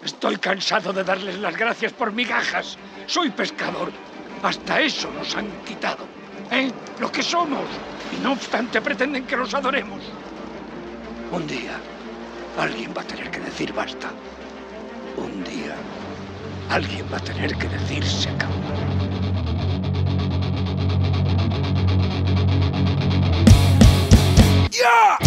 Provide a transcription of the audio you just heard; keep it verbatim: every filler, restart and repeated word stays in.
Estoy cansado de darles las gracias por migajas. Soy pescador. Hasta eso nos han quitado. ¿Eh? Lo que somos. Y no obstante pretenden que los adoremos. Un día, alguien va a tener que decir basta. Un día, alguien va a tener que decir se acabó. ¡Ya!